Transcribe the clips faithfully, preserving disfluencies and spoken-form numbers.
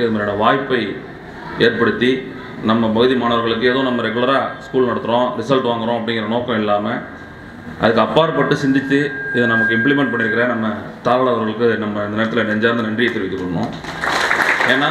மாணவர்களுக்கு இது மாதிரியான வாய்ப்பை ஏற்படுத்தி நம்ம பகுதி மாணவர்களுக்கு ஏதோ நம்ம ரெகுலராக ஸ்கூல் நடத்துகிறோம், ரிசல்ட் வாங்குகிறோம் அப்படிங்கிற நோக்கம் இல்லாமல் அதுக்கு அப்பாற்பட்டு சிந்தித்து இதை நமக்கு இம்ப்ளிமெண்ட் பண்ணியிருக்கிற நம்ம தாவல் அவர்களுக்கு நம்ம இந்த நேரத்தில் நெஞ்சார்ந்த நன்றியை தெரிவித்துக் கொள்ளணும். ஏன்னா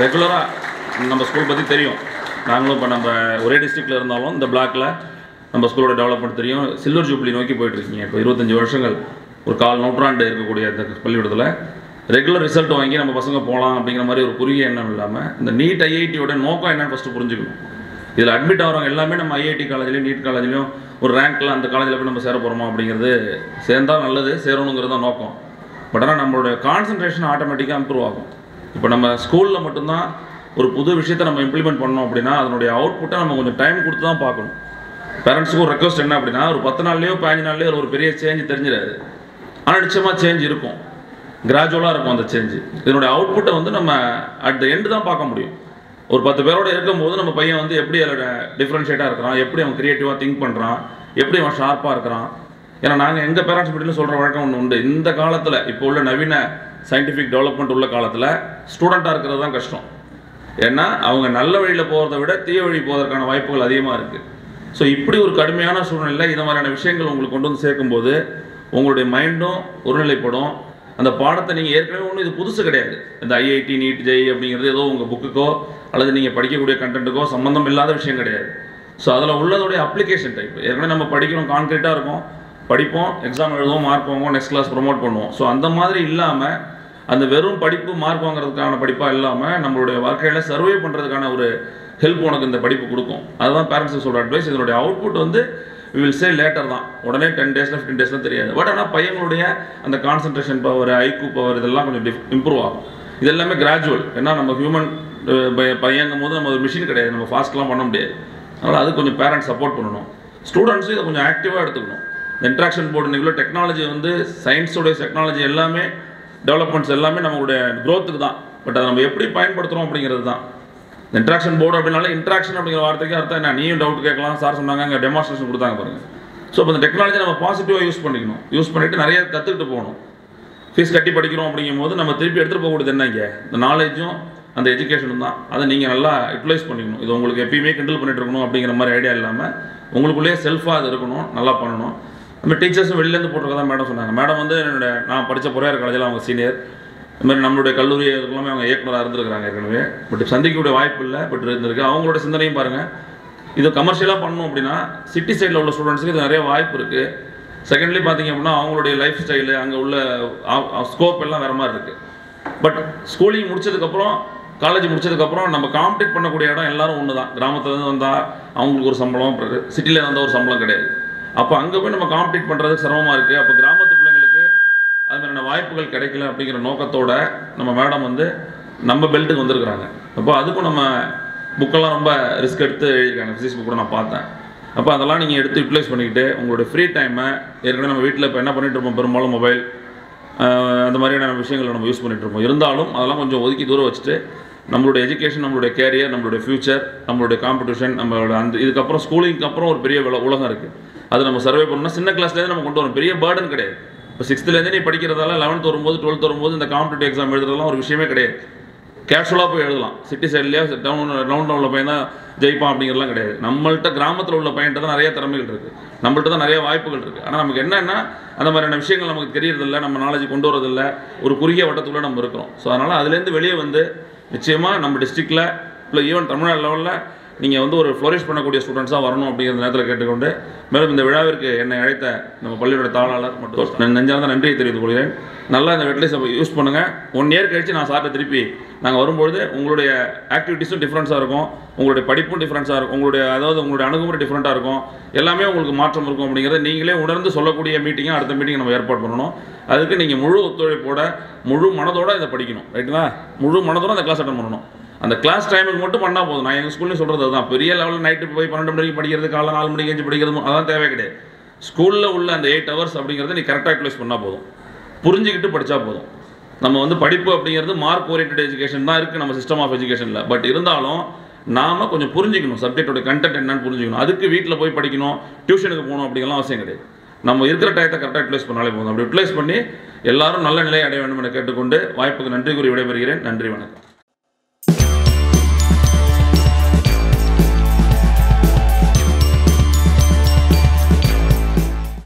ரெகுலராக நம்ம ஸ்கூல் பற்றி தெரியும். நாங்களும் இப்போ நம்ம ஒரே டிஸ்ட்ரிக்டில் இருந்தாலும் இந்த பிளாக்கில் நம்ம ஸ்கூலோட டெவலப்மெண்ட் தெரியும். சில்வர் ஜூப்ளி நோக்கி போயிட்டுருக்கீங்க. இப்போ இருபத்தஞ்சி வருஷங்கள் ஒரு கால் நூற்றாண்டு இருக்கக்கூடிய இந்த பள்ளிக்கூடத்தில் ரெகுலர் ரிசல்ட் வாங்கி நம்ம பசங்க போகலாம் அப்படிங்கிற மாதிரி ஒரு குறுகிய எண்ணம் இல்லாமல் இந்த நீட் ஐஐடியோட நோக்கம் என்னன்னு ஃபஸ்ட்டு புரிஞ்சுக்கணும். இதில் அட்மிட் ஆகிறவங்க எல்லாமே நம்ம ஐஐடி காலேஜ்லையும் நீட் காலேஜ்லையும் ஒரு ரேங்க்கில் அந்த காலேஜில் போய் நம்ம சேர போகிறோமா அப்படிங்கிறது சேர்ந்தால் நல்லது, சேரணுங்கிறது தான் நோக்கம். பட் ஆனால் நம்மளுடைய கான்சன்ட்ரேஷன் ஆட்டோமேட்டிக்காக இம்ப்ரூவ் ஆகும். இப்போ நம்ம ஸ்கூலில் மட்டும்தான் ஒரு புது விஷயத்தை நம்ம இம்ப்ளிமெண்ட் பண்ணோம் அப்படின்னா அதனுடைய அவுட்புட்டை நம்ம கொஞ்சம் டைம் கொடுத்து தான் பார்க்கணும். பேரண்ட்ஸுக்கும் ரெக்வஸ்ட் என்ன அப்படின்னா ஒரு பத்து நாள்லேயோ பதினஞ்சு நாள்லேயோ ஒரு பெரிய சேஞ்ச் தெரிஞ்சிடாது. ஆனால் நிச்சயமாக சேஞ்ச் இருக்கும், கிராஜுவலாக இருக்கும் அந்த சேஞ்சு. இதனுடைய அவுட்புட்டை வந்து நம்ம அட் த எண்டு தான் பார்க்க முடியும். ஒரு பத்து பேரோடு இருக்கும்போது நம்ம பையன் வந்து எப்படி அதில் டிஃப்ரென்ஷியேட்டாக இருக்கிறான், எப்படி அவன் க்ரியேட்டிவாக திங்க் பண்ணுறான், எப்படி அவன் ஷார்ப்பாக இருக்கிறான். ஏன்னா நாங்கள் எங்கள் பேரண்ட்ஸ் மீட்டிங்கில் சொல்கிற வழக்கம் ஒன்று உண்டு. இந்த காலத்தில் இப்போ உள்ள நவீன சயின்டிஃபிக் டெவலப்மெண்ட் உள்ள காலத்தில் ஸ்டூடெண்ட்டாக இருக்கிறது தான் கஷ்டம். ஏன்னா அவங்க நல்ல வழியில் போகிறத விட தீய வழி போவதற்கான வாய்ப்புகள் அதிகமாக இருக்குது. ஸோ இப்படி ஒரு கடுமையான சூழ்நிலையில் இந்த மாதிரியான விஷயங்கள் உங்களுக்கு கொண்டு வந்து சேர்க்கும்போது உங்களுடைய மைண்டும் ஒருநிலைப்படும். அந்த பாடத்தை நீங்கள் ஏற்கனவே ஒன்றும் இது புதுசு கிடையாது. இந்த ஐஐடி நீட் ஜெய் அப்படிங்கிறது ஏதோ உங்கள் புக்குக்கோ அல்லது நீங்கள் படிக்கக்கூடிய கண்டென்ட்டுக்கோ சம்மந்தம் இல்லாத விஷயம் கிடையாது. ஸோ அதில் உள்ளதோடைய அப்ளிகேஷன் டைப் ஏற்கனவே நம்ம படிக்கிறோம், கான்க்ரீட்டாக இருக்கும், படிப்போம், எக்ஸாம் எழுதுவோம், மார்க் வாங்குவோம், நெக்ஸ்ட் கிளாஸ் ப்ரொமோட் பண்ணுவோம். ஸோ அந்த மாதிரி இல்லாமல் அந்த வெறும் படிப்பு மார்க் வாங்குறதுக்கான படிப்பாக இல்லாமல் நம்மளுடைய வாழ்க்கையில் சர்வே பண்ணுறதுக்கான ஒரு ஹெல்ப் உனக்கு இந்த படிப்பு கொடுக்கும். அதுதான் பேரண்ட்ஸுக்கு சொல்கிற அட்வைஸ். இதனுடைய அவுட்புட் வந்து வி வில் சே லேட்டர் தான், உடனே டென் டேஸில் ஃபிஃப்டின் டேஸில் தெரியாது. பட் ஆனால் பையனுடைய அந்த கான்சன்ட்ரேஷன் பவர், ஐக்யூ பவர் இதெல்லாம் கொஞ்சம் டிஃப் இம்ப்ரூவ் ஆகும். இது எல்லாமே கிராஜுவல். ஏன்னா நம்ம ஹியூமன் பையங்கும் போது நம்ம ஒரு மிஷின் கிடையாது, நம்ம ஃபாஸ்ட்லாம் பண்ண முடியாது. அதனால் அது கொஞ்சம் பேரண்ட்ஸ் சப்போர்ட் பண்ணணும். ஸ்டூடெண்ட்ஸும் இதை கொஞ்சம் ஆக்டிவாக எடுத்துக்கணும். இந்த இன்ட்ராக்ஷன் போர்டு இவ்வளோ டெக்னாலஜி வந்து சயின்ஸோடைய டெக்னாலஜி எல்லாமே டெவலப்மெண்ட்ஸ் எல்லாமே நம்மளுடைய க்ரோத்துக்கு தான். பட் அதை நம்ம எப்படி பயன்படுத்துகிறோம் அப்படிங்கிறது தான். இந்த இன்ட்ராக்ஷன் போர்டு அப்படின்னால இன்ட்ராக்ஷன் அப்படிங்கிற வார்த்தைக்கு அர்த்தம் என்ன, நீயும் டவுட் கேட்கலாம், சார் சொன்னாங்க, அங்கே டெமான்ஸ்ட்ரேஷன் கொடுத்தாங்க பாருங்கள். ஸோ இப்போ இந்த டெக்னாலஜி நம்ம பாசிட்டிவாக யூஸ் பண்ணிக்கணும். யூஸ் பண்ணிவிட்டு நிறைய கற்றுக்கிட்டு போகணும். ஃபீஸ் கட்டி படிக்கிறோம் அப்படிங்கும் போது நம்ம திருப்பி எடுத்துகிட்டு போகக்கூடியது என்ன, இங்கே இந்த நாலேஜும் அந்த எஜுகேஷனும் தான். அதை நீங்கள் நல்லா யூட்டிலைஸ் பண்ணிக்கணும். இது உங்களுக்கு எப்பயுமே கிண்டல் பண்ணிட்டு இருக்கணும் அப்படிங்கிற மாதிரி ஐடியா இல்லாமல் உங்களுக்குள்ளேயே செல்ஃபாக அது இருக்கணும், நல்லா பண்ணணும். நம்ம டீச்சர்ஸும் வெளிலேருந்து போட்டிருக்க தான் மேடம் சொன்னாங்க. மேடம் வந்து என்னோட நான் படித்த பொறையார் காலேஜில் அவங்க சீனியர், இதுமாதிரி நம்மளுடைய கல்லூரி எல்லாமே அவங்க இயக்குனராக இருந்திருக்கிறாங்க ஏற்கனவே. பட் சந்திக்கக்கூடிய வாய்ப்பு இல்லை, பட் இருந்திருக்கு. அவங்களோட சிந்தனையும் பாருங்கள். இது கமர்ஷியலாக பண்ணணும் அப்படின்னா சிட்டி சைடில் உள்ள ஸ்டூடெண்ட்ஸுக்கு இது நிறைய வாய்ப்பு இருக்குது. செகண்ட்லி பார்த்திங்க அப்படின்னா அவங்களுடைய லைஃப் ஸ்டைலு, அங்கே உள்ள ஸ்கோப் எல்லாம் வேறு மாதிரி இருக்குது. பட் ஸ்கூலிங் முடிச்சதுக்கப்புறம், காலேஜ் முடிச்சதுக்கப்புறம் நம்ம காம்படிட் பண்ணக்கூடிய இடம் எல்லோரும் ஒன்று தான். கிராமத்துலேருந்து வந்தால் அவங்களுக்கு ஒரு சம்பளம், சிட்டியில் வந்தால் ஒரு சம்பளம் கிடையாது. அப்போ அங்கே போய் நம்ம காம்படிட் பண்ணுறதுக்கு சிரமமாக இருக்குது. அப்போ கிராமத்து பிள்ளைங்களுக்கு அது மாதிரியான வாய்ப்புகள் கிடைக்கல அப்படிங்கிற நோக்கத்தோட நம்ம மேடம் வந்து நம்ம பெல்ட்டுக்கு வந்திருக்கிறாங்க. அப்போ அதுக்கும் நம்ம புக்கெல்லாம் ரொம்ப ரிஸ்க் எடுத்து எழுதியிருக்காங்க. ஃபிசிக்ஸ் புக் கூட நான் பார்த்தேன். அப்போ அதெல்லாம் நீங்கள் எடுத்து யூட்டிலைஸ் பண்ணிக்கிட்டு உங்களுடைய ஃப்ரீ டைமை, ஏற்கனவே நம்ம வீட்டில் இப்போ என்ன பண்ணிகிட்டு இருப்போம், பெரும்பாலும் மொபைல் அந்த மாதிரியான விஷயங்களை நம்ம யூஸ் பண்ணிகிட்டு இருப்போம். இருந்தாலும் அதெல்லாம் கொஞ்சம் ஒதுக்கி தூரம் வச்சுட்டு நம்மளுடைய எஜுகேஷன், நம்மளுடைய கேரியர், நம்மளுடைய ஃப்யூச்சர், நம்மளுடைய காம்படிஷன், நம்மளோட அந்த இதுக்கப்புறம் ஸ்கூலிங்க்கு அப்புறம் ஒரு பெரிய உலகம் இருக்குது. அது நம்ம சர்வே பண்ணணும்னா சின்ன கிளாஸ்லேருந்து நம்ம கொண்டு வரோம். பெரிய பேர்டன் கிடையாது. இப்போ சிக்ஸ்த்துலேருந்து நீ படிக்கிறதால லெவன்த் வரும்போது டுவெல்த் வரும்போது இந்த காம்படிட்டிவ் எக்ஸாம் எழுதுறதுலாம் ஒரு விஷயமே கிடையாது. கேஷுவலாக போய் எழுதலாம். சிட்டி சைட்லேயே டவுன் டவுன் டவுனில் பையன் தான் ஜெயிப்பான் அப்படிங்கிறலாம் கிடையாது. நம்மள்கிட்ட கிராமத்தில் உள்ள பையன்ட்டு தான் நிறைய திறமைகள் இருக்குது, நம்மள்ட்ட தான் நிறைய வாய்ப்புகள் இருக்குது. ஆனால் நமக்கு என்னென்னா அந்த மாதிரியான விஷயங்கள் நமக்கு தெரியறதில்லை, நம்ம நாலேஜ் கொண்டு வரதில்லை, ஒரு குறுகிய வட்டத்துக்குள்ளே நம்ம இருக்கிறோம். ஸோ அதனால் அதுலேருந்து வெளியே வந்து நிச்சயமாக நம்ம டிஸ்ட்ரிக்டில் இல்லை ஈவன் தமிழ்நாடு லெவலில் நீங்கள் வந்து ஒரு ஃப்ளோரிஷ் பண்ணக்கூடிய ஸ்டூடெண்ட்ஸாக வரணும் அப்படிங்கிற நேரத்தில் கேட்டுக்கொண்டு, மேலும் இந்த விழாவிற்கு என்னை அழைத்த நம்ம பள்ளியோட தாளாளர் மட்டும் நெஞ்சார்ந்த நன்றியை தெரிவித்துக் கொள்கிறேன். நல்லா இந்த வெட்லைஸை யூஸ் பண்ணுங்கள். ஒன் இயர் கழிச்சு நான் சார்ட்ட திருப்பி நாங்கள் வரும்பொழுது உங்களுடைய ஆக்டிவிட்டீஸும் டிஃப்ரென்ஸாக இருக்கும், உங்களுடைய படிப்பும் டிஃப்ரென்ஸாக இருக்கும், உங்களுடைய அதாவது உங்களுடைய அணுகுமுறை டிஃப்ரெண்ட்டாக இருக்கும், எல்லாமே உங்களுக்கு மாற்றம் இருக்கும் அப்படிங்கிறத நீங்களே உணர்ந்து சொல்லக்கூடிய மீட்டிங்காக அடுத்த மீட்டிங் நம்ம ஏற்பாடு பண்ணணும். அதுக்கு நீங்கள் முழு ஒத்துழைப்போட முழு மனதோடு இதை படிக்கணும். ரைட்டுங்களா? முழு மனதோடு அந்த கிளாஸ் அட்டன் பண்ணணும். அந்த கிளாஸ் டைமுக்கு மட்டும் பண்ணால் போதும். நான் எங்கள் ஸ்கூல்லையும் சொல்கிறது அதுதான். பெரிய லெவலில் நைட்டு போய் பன்னெண்டு மணிக்கு படிக்கிறது, காலை நாலு மணிக்கு எழுந்து படிக்கிறது அதான் தேவை கிடையாது. ஸ்கூலில் உள்ள அந்த எயிட் ஹவர்ஸ் அப்படிங்கிறத நீ கரெக்டாக யூட்டிலைஸ் பண்ணால் போதும், புரிஞ்சுக்கிட்டு படித்தா போதும். நம்ம வந்து படிப்பு அப்படிங்கிறது மார்க் ஓரியன்டட் எஜுகேஷன் தான் இருக்குது நம்ம சிஸ்டம் ஆஃப் எஜுகேஷனில். பட் இருந்தாலும் நாம் கொஞ்சம் புரிஞ்சிக்கணும், சப்ஜெக்டோட கண்டென்ட் என்னன்னு புரிஞ்சுக்கணும். அதுக்கு வீட்டில் போய் படிக்கணும், டியூஷனுக்கு போகணும் அப்படிங்கலாம் அவசியம் கிடையாது. நம்ம இருக்கிற டயத்தை கரெக்டாக யூட்டிலைஸ் பண்ணாலே போதும். அப்படி யூட்டிலைஸ் பண்ணி எல்லாரும் நல்ல நிலையை அடைய வேண்டும் என கேட்டுக்கொண்டு வாய்ப்புக்கு நன்றி கூறி விடைபெறுகிறேன். நன்றி, வணக்கம்.